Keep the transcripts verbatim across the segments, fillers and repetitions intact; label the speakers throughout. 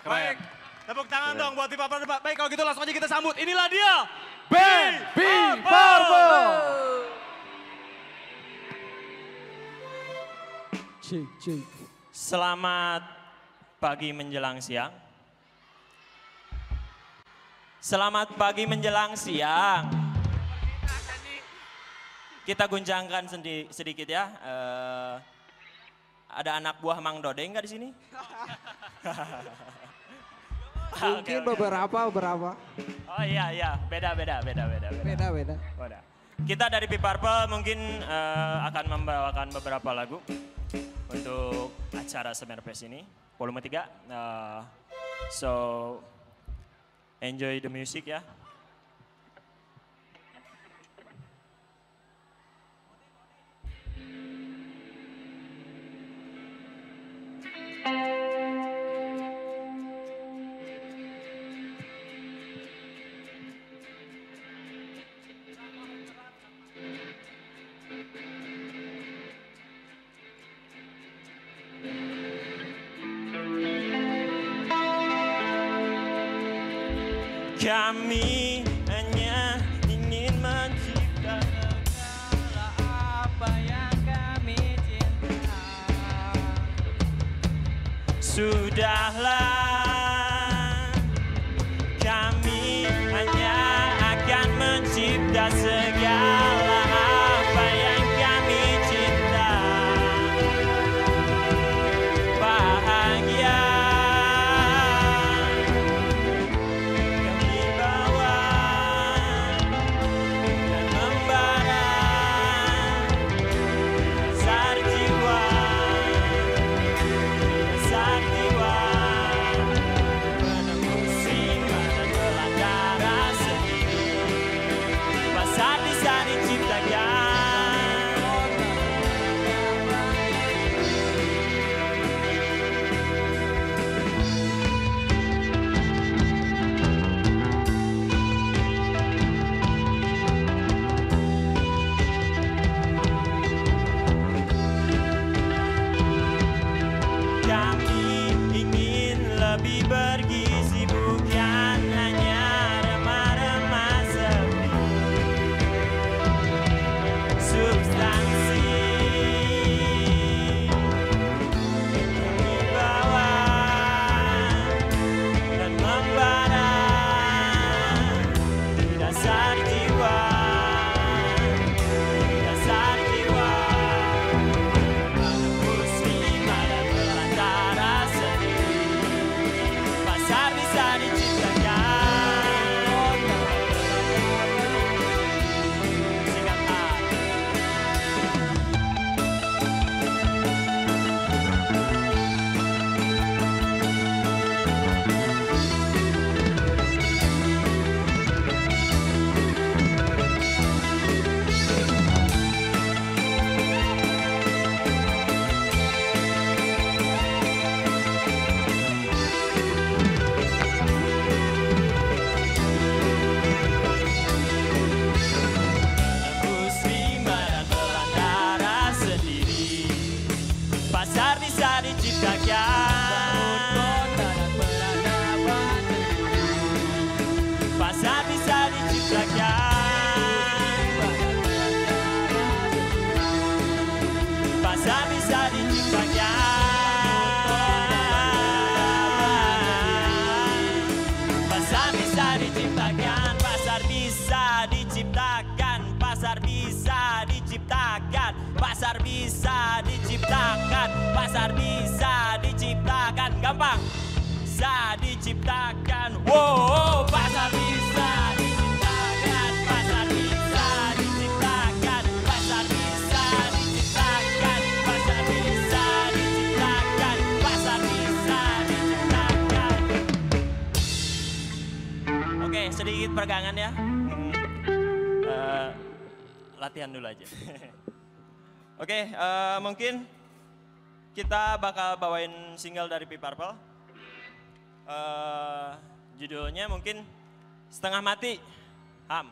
Speaker 1: Baik, tepuk tangan Keren. dong buat Deep Purple. Baik, kalau gitu langsung aja kita sambut. Inilah dia,
Speaker 2: Band Deep Purple.
Speaker 3: Cik, cik.
Speaker 4: Selamat pagi menjelang siang. Selamat pagi menjelang siang. Kita guncangkan sendi, sedikit ya. Uh, ada anak buah Mang Dodeng nggak di sini?
Speaker 3: Mungkin okay, okay. beberapa, beberapa.
Speaker 4: Oh iya, iya. Beda, beda, beda, beda.
Speaker 3: Beda, beda.
Speaker 4: beda. Kita dari Deep Purple mungkin uh, akan membawakan beberapa lagu untuk acara Summer Fest ini, volume tiga. Uh, so, enjoy the music ya. Kami hanya ingin menciptakan segala apa yang kami cinta. Sudahlah, kami hanya akan mencipta segala apa yang kami cinta. Bahagia pasar bisa diciptakan, pasar bisa diciptakan, gampang, bisa diciptakan, wow, pasar bisa diciptakan, pasar bisa diciptakan, pasar bisa diciptakan, pasar bisa diciptakan, pasar bisa diciptakan. Oke, sedikit peregangan ya, uh, latihan dulu aja. Oke, okay, uh, mungkin kita bakal bawain single dari Deep Purple. Uh, judulnya mungkin Setengah Mati. Ham.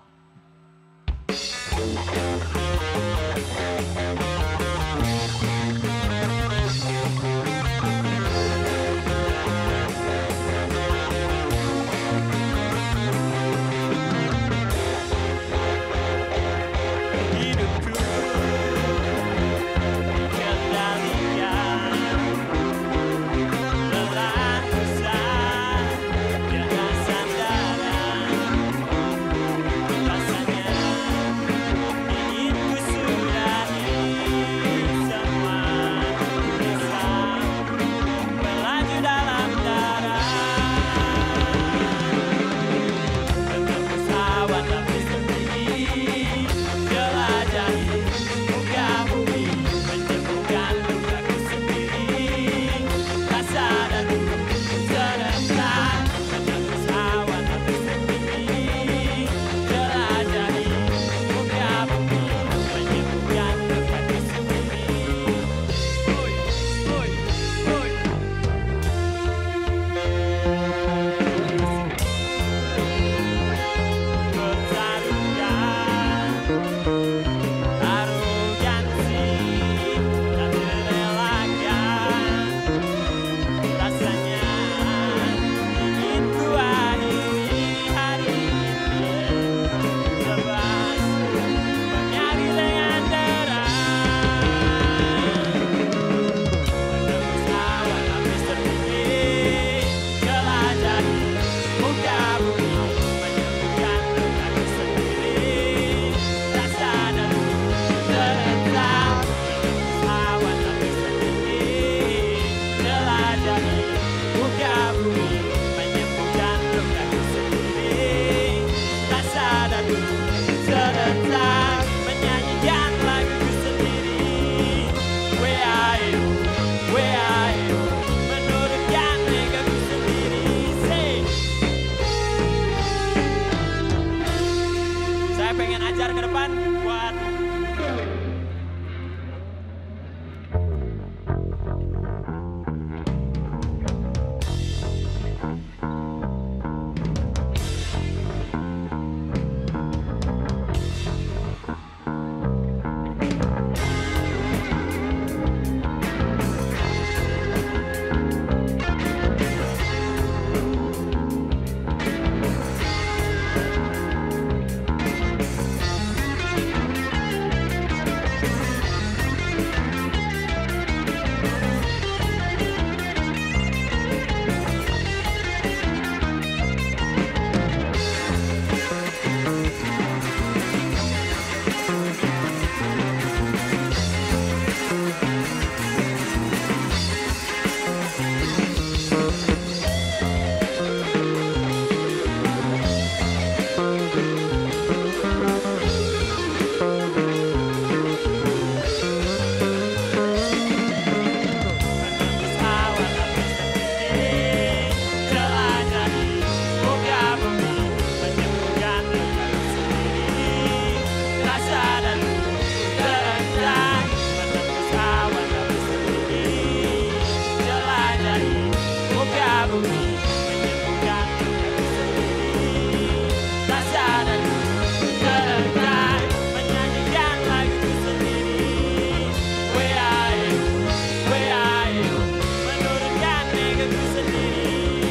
Speaker 4: menyembuhkan aku sendiri. Rasa dan terletak menyanyikan laguku sendiri. Where are you, where are you, menurunkan egoku sendiri.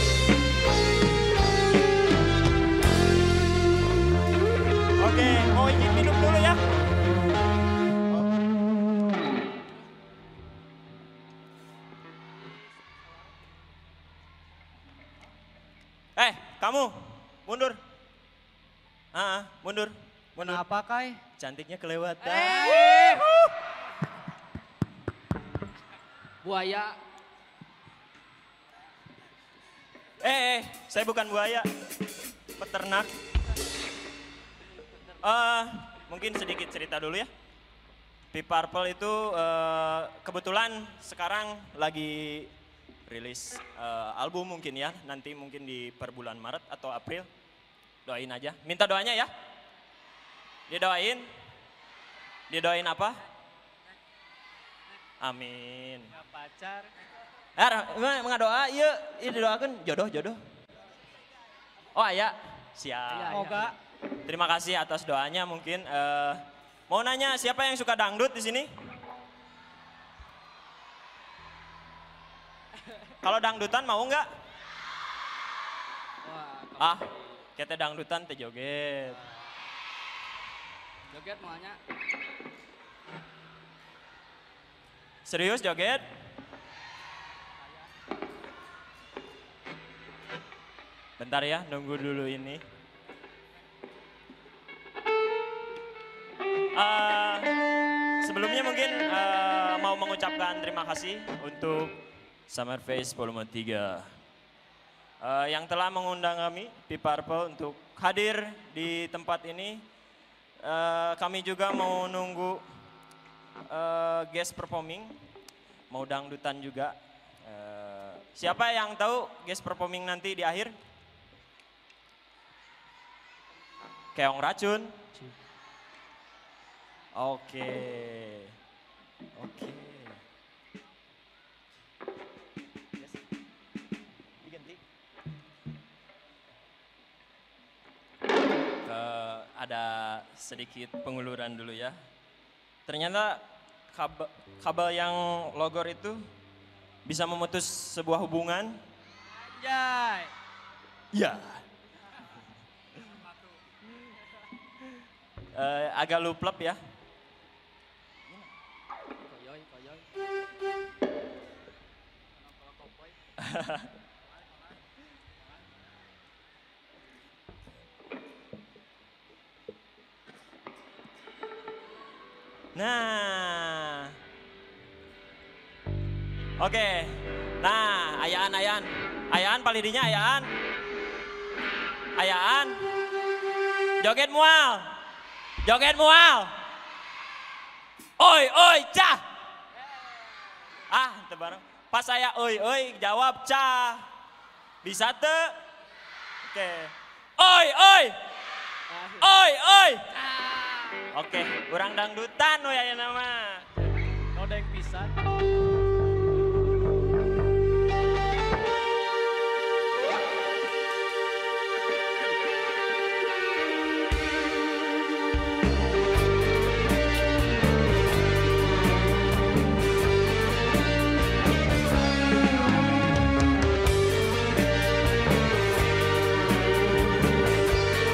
Speaker 4: Oke, mau izin minum dulu ya. Eh, kamu mundur. Ah, mundur, mundur.
Speaker 1: Apa Kai?
Speaker 4: Cantiknya kelewatan.
Speaker 3: Buaya.
Speaker 4: Eh, eh, saya bukan buaya, peternak. Eh, mungkin sedikit cerita dulu ya. Deep Purple itu eh, kebetulan sekarang lagi rilis eh, album mungkin ya, nanti mungkin di per bulan Maret atau April. Doain aja, minta doanya ya. Dia doain, dia doain apa? Amin.
Speaker 1: Pacar.
Speaker 4: Eh, menga doa, iya, iya didoakan jodoh, jodoh. Oh iya, siap.
Speaker 1: Semoga.
Speaker 4: Terima kasih atas doanya mungkin. eh, mau nanya siapa yang suka dangdut di sini? Kalau dangdutan mau nggak?
Speaker 3: Wah,
Speaker 4: Ah, kita dangdutan teh joget.
Speaker 3: joget maunya.
Speaker 4: Serius joget? Bentar ya, nunggu dulu ini. Eh, sebelumnya mungkin eh, mau mengucapkan terima kasih untuk Summer Face Volume tiga. Eh, yang telah mengundang kami, Deep Purple, untuk hadir di tempat ini. Eh, kami juga mau nunggu eh, guest performing, mau dangdutan juga. Eh, siapa yang tahu guest performing nanti di akhir? Keong Racun. Oke. Oke. Yes. Diganti. Ke, ada sedikit penguluran dulu ya. Ternyata kabel, kabel yang logor itu bisa memutus sebuah hubungan.
Speaker 1: Anjay.
Speaker 4: Ya. Eh, agak luplep ya.
Speaker 3: Koyoy, koyoy.
Speaker 4: Nah. Oke. Nah, ayaan ayaan. Ayaan palidinya ayaan. Ayaan. Joget mual. Joget mual. Oi, oi, cah. Ah, itu bareng. Pas saya oi, oi, jawab cah. Bisa te? Oke. Oi, oi. Oi, oi. Oke, kurang dangdutan we aya nama.
Speaker 1: Nodeng pisan.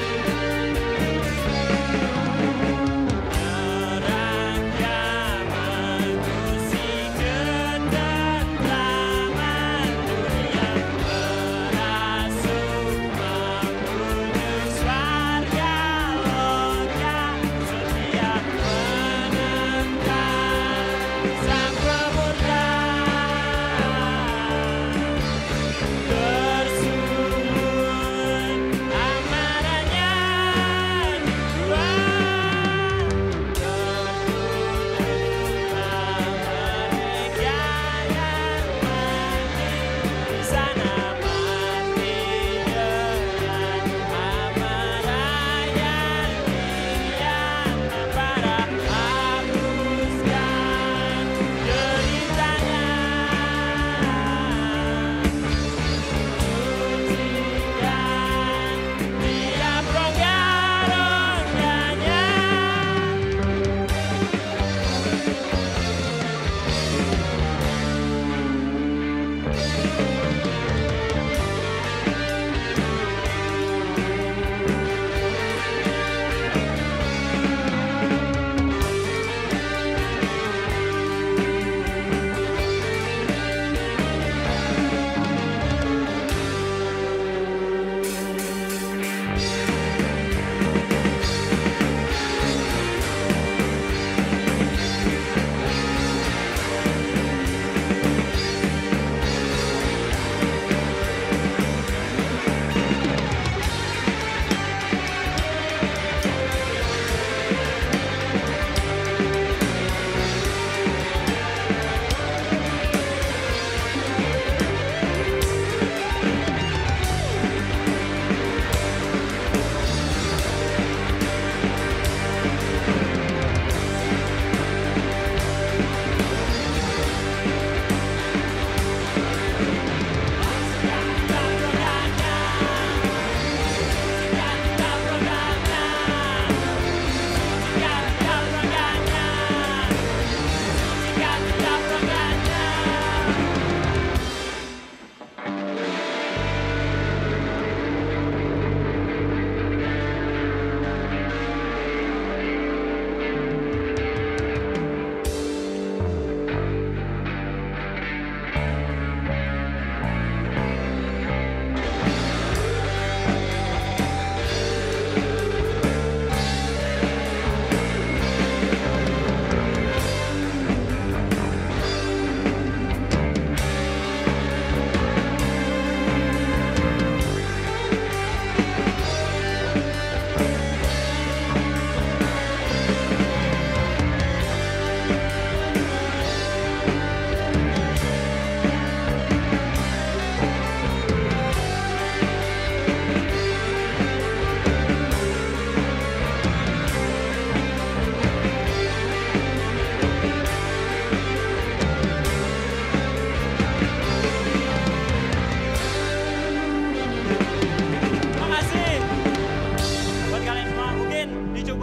Speaker 4: Neraka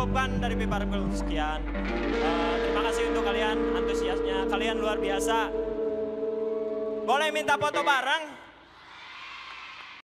Speaker 4: cukupkan dari P Purple. Sekian. Uh, terima kasih untuk kalian, antusiasnya. Kalian luar biasa. Boleh minta foto bareng?